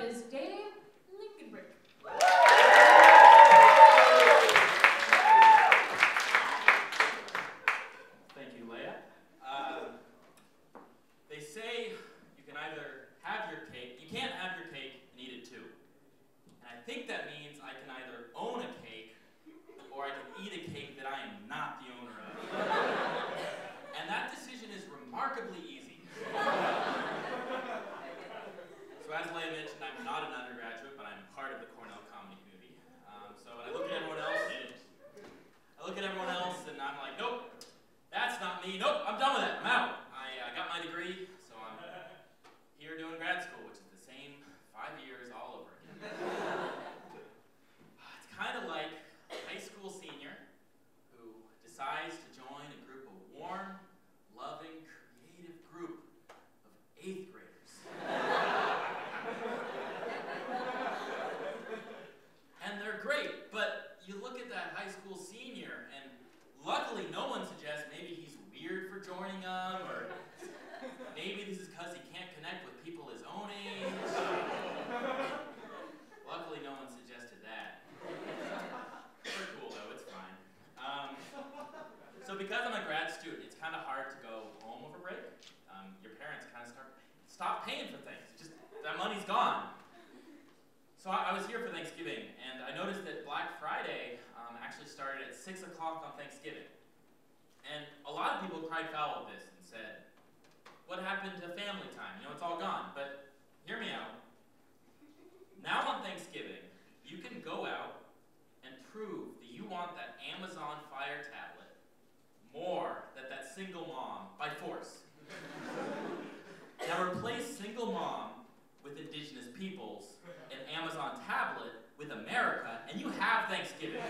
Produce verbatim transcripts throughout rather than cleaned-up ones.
is Dave Lingenbrink. Thank you, Leah. Uh, they say you can either have your cake, you can't have your cake and eat it too. And I think that means I can either own a cake or I can eat a cake that I am not the owner of. And that decision is remarkably easy. So as Leah mentioned, I'm not an undergraduate, but I'm part of the Cornell comedy community. Um, so when I look at everyone else, I look at everyone else and I'm like, nope, that's not me. Nope, I'm done with it. I'm out. I uh, got my degree, so I'm here doing grad school, which is the same five years all over again. It's kind of like a high school senior who decides to join a group of warm, loving, creative group of eighth graders. And they're great, but you look at that high school senior, and luckily no one suggests maybe he's weird for joining them, or maybe this is because he can't connect with people his own age. Luckily no one suggested that. We're cool though, it's fine. Um, so because I'm a grad student, it's kind of hard to go home over break. Um, your parents kind of start stop paying for things. Just that money's gone. So I, I was here for Thanksgiving, and I noticed that Black Friday um, actually started at six o'clock on Thanksgiving. And a lot of people cried foul of this and said, what happened to family time? You know, it's all gone. But hear me out. Now on Thanksgiving, you can go out and prove that you want that Amazon Fire tablet more than that single mom by force. Now replace single mom with indigenous peoples and Amazon tablet with America, and you have Thanksgiving.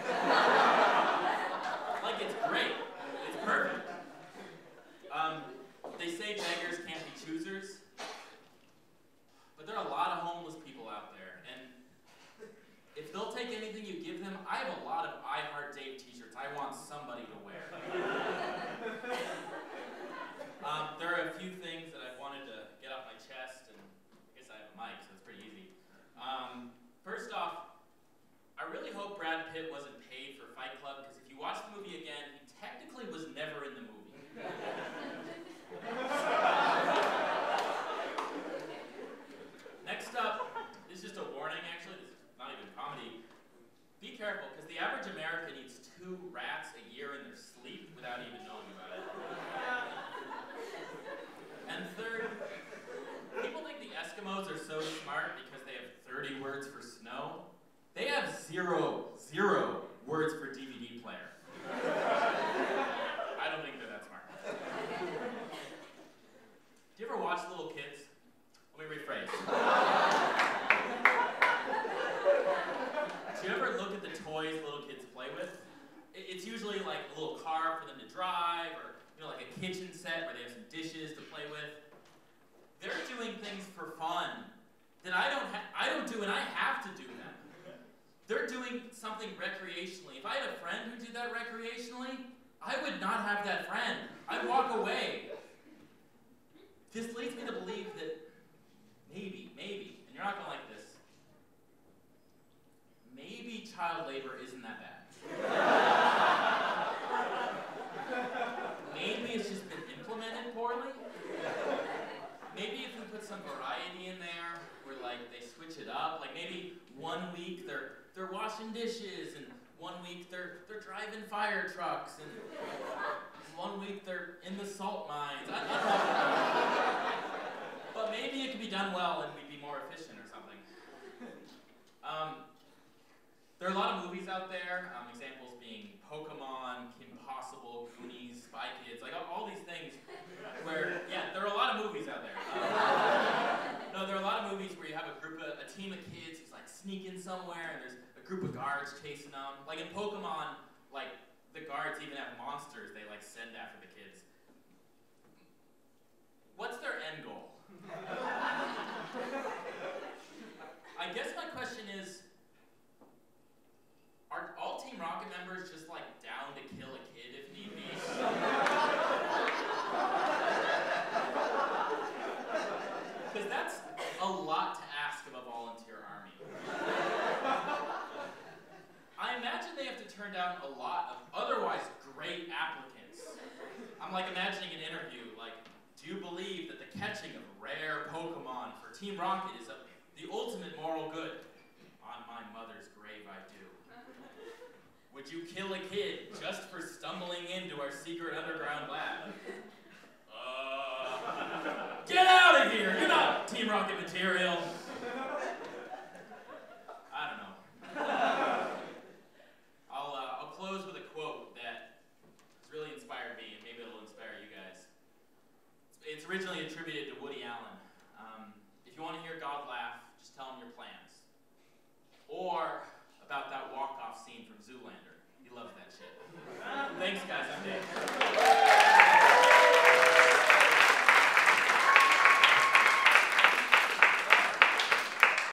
Like, it's great. It's perfect. Um, they say beggars can't be choosers, but there are a lot of homeless people out there, and if they'll take anything you give them, I have a lot of I Heart Dave t-shirts I want somebody to wear. um, there are a few things that I've wanted to get off my chest, and I guess I have a mic, so it's pretty easy. Um, first off, I really hope Brad Pitt wasn't paid for Fight Club, because if you watch the movie again, he technically was never in the movie. Next up, this is just a warning, actually. This is not even comedy. Be careful, because the average American eats two rats a year in their sleep without even knowing about it. And third, people think the Eskimos are so smart because they have thirty words for snow. They have zero, zero words for D V D player. I don't think they're that smart. Do you ever watch little kids? Let me rephrase. Do you ever look at the toys little kids play with? It's usually like a little car for them to drive, or you know, like a kitchen set where they have some dishes to play with. They're doing things for fun that I don't ha I don't do, and I have to do them. They're doing something recreationally. If I had a friend who did that recreationally, I would not have that friend. I'd walk away. This leads me to believe that maybe, maybe, and you're not gonna like this, maybe child labor isn't that bad. Maybe it's just been implemented poorly. Maybe if we put some variety in there, where like they switch it up, like maybe one week they're they're washing dishes, and one week they're they're driving fire trucks, and one week they're in the salt mines. I, I don't know. But maybe it could be done well and we'd be more efficient or something. Um, there are a lot of movies out there, um, examples being Pokemon, Kim Possible, Goonies, Spy Kids, like all, all these things where, yeah, there are a lot of movies out there. Um, no, there are a lot of movies where you have a group of, a team of kids who's like sneaking somewhere, and there's a group of guards chasing them. Like in Pokemon, like the guards even have monsters they like send after the kids. What's their end goal? I guess my question is, are all Team Rocket members just like down to kill a kid if need be? Because that's a lot to ask of a volunteer army. I imagine they have to turn down a lot of otherwise great applicants. I'm like imagining an interview like, do you believe that the catching of rare Pokemon for Team Rocket is of the ultimate moral good? On my mother's grave, I do. Would you kill a kid just for stumbling into our secret underground lab? Uh, get out of here! You're not Team Rocket material. I don't know. I'll, uh, I'll close with a quote that has really inspired me, and maybe it'll inspire you guys. It's originally attributed to Woody Allen. Um, if you want to hear God laugh, just tell him your plans. Or about that walk-off scene from Zoolander. He loves that shit. Thanks, guys.